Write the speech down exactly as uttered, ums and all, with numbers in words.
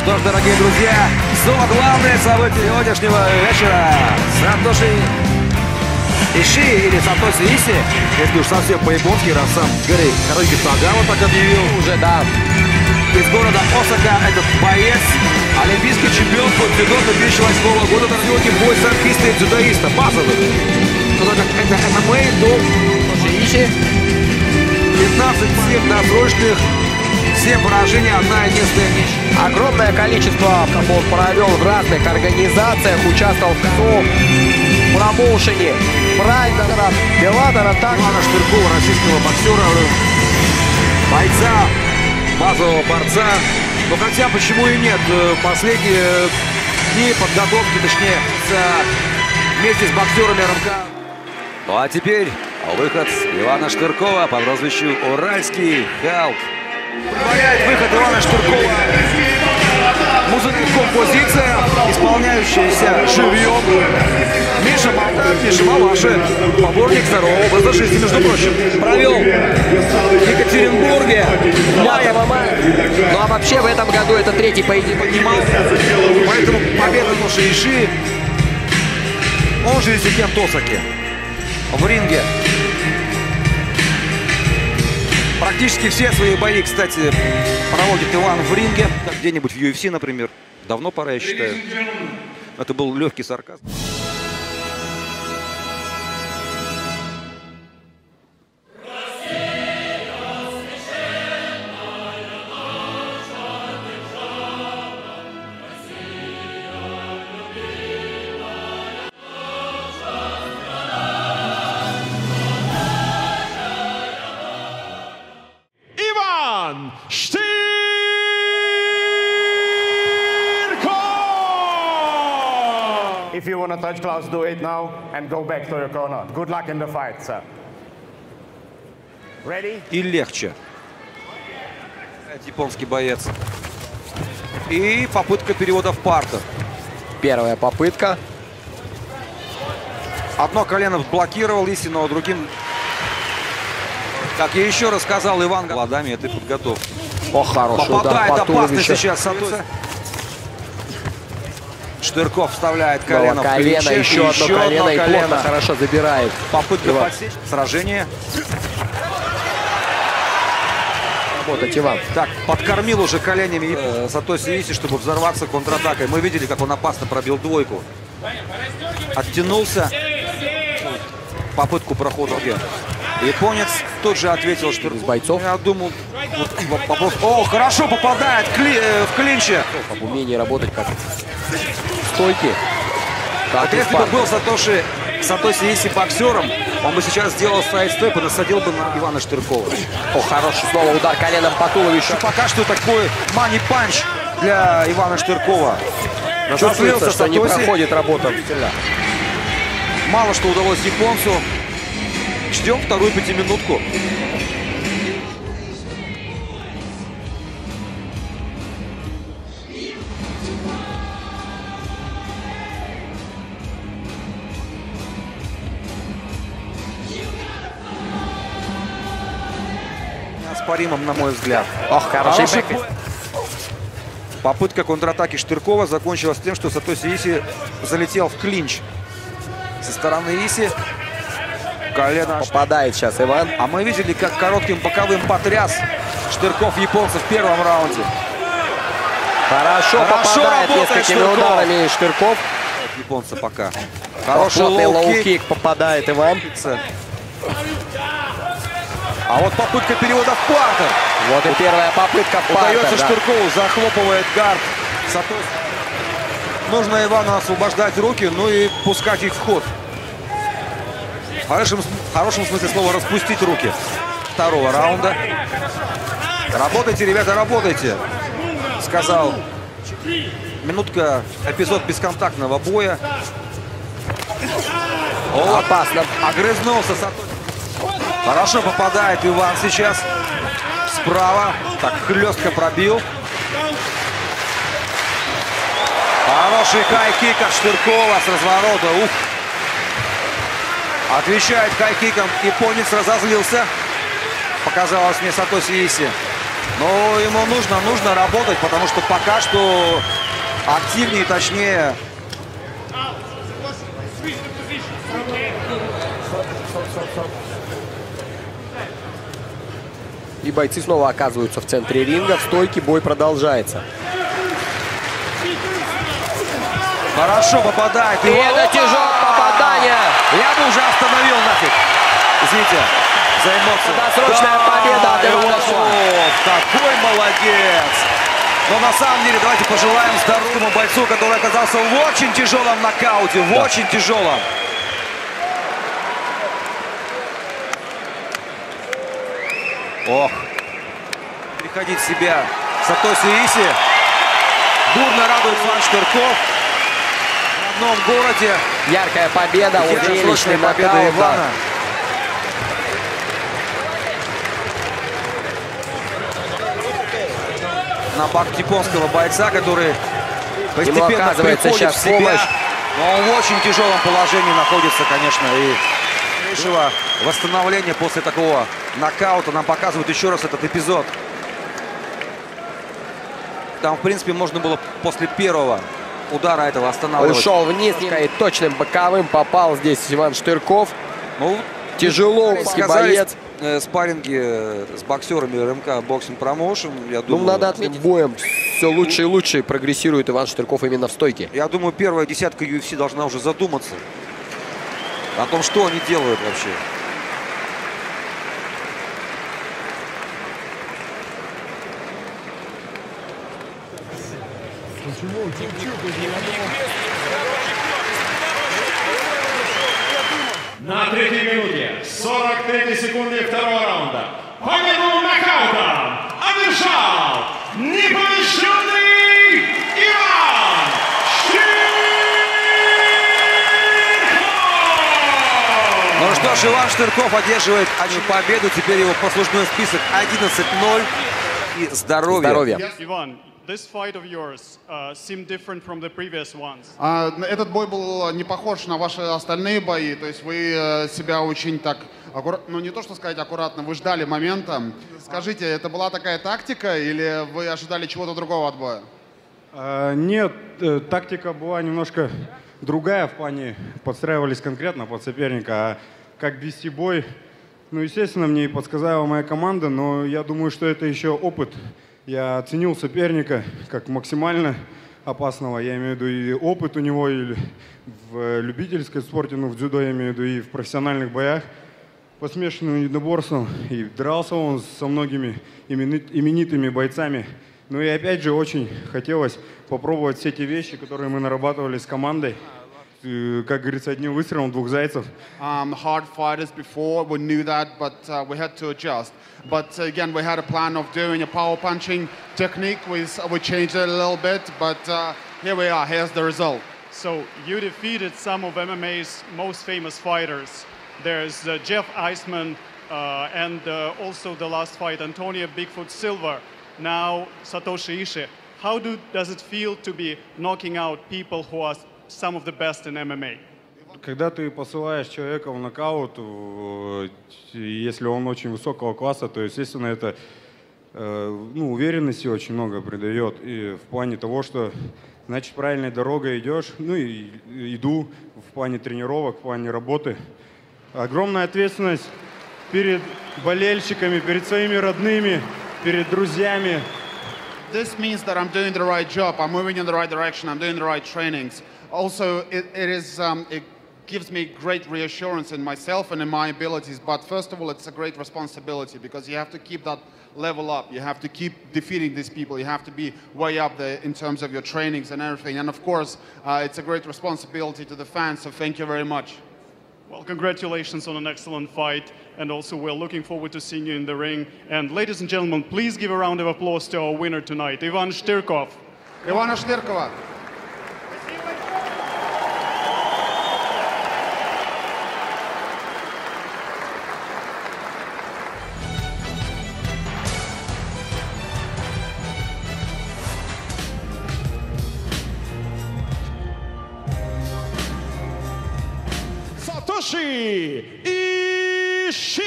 Что ж, дорогие друзья, снова главное событие сегодняшнего вечера. Сатоши Иши или Сатоси Иси, если уж совсем по-японски, раз сам Гэри Харуюки Сагава так объявил. Уже, да. Из города Осака этот боец, олимпийский чемпион по дзюдо две тысячи восьмого года, традиционный бой серфиста и дзюдоиста, базовый. Ну, так как это эм эм а, то Иши. пятнадцать всех досрочных, семь поражений, одна единственная ничья. Огромное количество он провел в разных организациях, участвовал в промоушене Прайдера, Беллатора, также Ивана Штыркова, российского боксера, бойца, базового борца. Но хотя почему и нет, последние дни подготовки, точнее, вместе с боксерами эр эм ка. Ну а теперь выход Ивана Штыркова по прозвищу Уральский Халк. Предваряет выход Ивана Штыркова. Музыкальная композиция, исполняющаяся живьем. Миша Молдав, Миша Малаши, поборник второго образа жизни, между прочим. Провел в Екатеринбурге. пятого мая. Ну а вообще в этом году это третий поединок. Поднимал. Поэтому победа Тоши Иши, он же резидент Осаки, в ринге. Практически все свои бои, кстати, проводит Иван в ринге. Где-нибудь в ю эф си, например. Давно пора, я считаю. Это был легкий сарказм. Штырков! If you want to touch gloves, do it now and go back to your corner. Good luck in the fight, sir. Ready? И легче. Японский боец. И попытка перевода в партер. Первая попытка. Одно колено блокировал Иси, но другим... Как я еще раз сказал, Иван ладами этой подготовки. О, хороший попадает удар по опасно туловищу. сейчас Сатоси. Штырков вставляет колено, колено, в плече, еще, одно, еще колено, одно и колено. плотно, хорошо забирает. Попытка Иван. подсечь. Сражение. Работать, Иван. Так, подкормил уже коленями э, Сатоси Иси, чтобы взорваться контратакой. Мы видели, как он опасно пробил двойку. Оттянулся. Попытку прохода. Японец тут же ответил, что из бойцов. Я думал, вот, вопрос. О, хорошо попадает кли, э, в клинче. Об умении работать как стойки. Так, если бы был Сатоши, Сатоси Иси боксером, он бы сейчас сделал сайдстеп и насадил бы на Ивана Штыркова. О, хороший снова удар коленом по туловищу. И пока что такой мани-панч для Ивана Штыркова. Чувствуется, что не проходит работа. Мало что удалось японцу. Ждем вторую пятиминутку. Неоспоримым, на мой взгляд. Ох, хороший бэк. Попытка контратаки Штыркова закончилась тем, что Сатоси Иси залетел в клинч со стороны Иси. Колено. Попадает сейчас Иван. А мы видели, как коротким боковым потряс Штырков японца в первом раунде. Хорошо, Хорошо попадает несколькими Штырков. ударами Штырков. Японца пока. Хороший лоу-кик. лоу-кик. Попадает Иван. А вот попытка перевода в партер. Вот и первая попытка в партер. Удается да. Штыркову, захлопывает гард Сатоси. Нужно Ивану освобождать руки, ну и пускать их в ход. В хорошем, в хорошем смысле слова распустить руки. Второго раунда. Работайте, ребята, работайте, сказал. Минутка, эпизод бесконтактного боя. О, опасно. Огрызнулся Сатоси. Хорошо попадает Иван сейчас. Справа. Так, хлестко пробил. Хороший хай-кик от Штыркова с разворота. Ух. Отвечает хай-киком. Японец разозлился. Показалось мне Сатоси Иси. Но ему нужно, нужно работать, потому что пока что активнее, точнее. И бойцы снова оказываются в центре ринга. В стойке бой продолжается. Хорошо попадает. И это тяжелое попадание. Я бы уже остановил нафиг. Извините за эмоции. Досрочная да, победа от Иванова. Такой молодец. Но на самом деле давайте пожелаем здоровому бойцу, который оказался в очень тяжелом нокауте. В да. очень тяжелом. Ох. Приходить в себя Сатоси Иси. Бурно радует Иван Штырков. В родном городе. Яркая победа. Зрелищная победа Ивана. На бак японского бойца, который постепенно приходит сейчас в себя. Помощь. Но он в очень тяжелом положении находится, конечно. И решило восстановление после такого нокаута нам показывают еще раз этот эпизод. Там, в принципе, можно было после первого удара этого останавливать. Ушел вниз и точным боковым попал здесь Иван Штырков. Ну, тяжело боец. Спарринги с боксерами РМК Боксинг Промоушен. Я думаю, ну, надо отметить, боем все лучше и лучше прогрессирует Иван Штырков именно в стойке. Я думаю, первая десятка ю эф си должна уже задуматься о том, что они делают вообще. На третьей минуте, сорок третьей секунды второго раунда, победу нокаутом одержал непобежденный Иван Штырков! Ну что ж, Иван Штырков одерживает победу. Теперь его послужной список одиннадцать ноль и здоровье. Здоровье. Иван, this fight of yours uh, seemed different from the previous ones. А, этот бой был не похож на ваши остальные бои, то есть вы э, себя очень так, аккура... ну не то что сказать аккуратно, вы ждали момента. Скажите, это была такая тактика или вы ожидали чего-то другого от боя? А, нет, э, тактика была немножко другая в плане, подстраивались конкретно под соперника, а как вести бой, ну естественно мне и подсказала моя команда, но я думаю, что это еще опыт. Я оценил соперника как максимально опасного. Я имею в виду и опыт у него, и в любительской спорте, ну, в дзюдо я имею в виду, и в профессиональных боях по смешанным единоборствам. И дрался он со многими именитыми бойцами. Ну и опять же очень хотелось попробовать все те вещи, которые мы нарабатывали с командой. Как говорится, одним выстрелом двух зайцев. Um, hard fighters before, we knew that, but uh, we had to adjust. But uh, again, we had a plan of doing a power punching technique. We, we changed it a little bit, but uh, here we are. Here's the result. So you defeated some of M M A's most famous fighters. There's uh, Jeff Iceman uh, and uh, also the last fight, Antonio Bigfoot Silva. Now Satoshi Ishii. How do, does it feel to be knocking out people who are some of the best in M M A? Когда ты посылаешь человека в нокаут, если он очень высокого класса, то, естественно, это ну, уверенности очень много придает. И в плане того, что, значит, правильной дорогой идешь, ну и иду в плане тренировок, в плане работы. Огромная ответственность перед болельщиками, перед своими родными, перед друзьями. This means that I'm doing the right job, I'm moving in the right direction, I'm doing the right trainings. Also, it, it is um, it gives me great reassurance in myself and in my abilities. But first of all, it's a great responsibility because you have to keep that level up. You have to keep defeating these people. You have to be way up there in terms of your trainings and everything. And of course, uh, it's a great responsibility to the fans. So thank you very much. Well, congratulations on an excellent fight. And also, we're looking forward to seeing you in the ring. And ladies and gentlemen, please give a round of applause to our winner tonight, Ivan Штырков. Ивана Штыркова. Satoshi Ishii!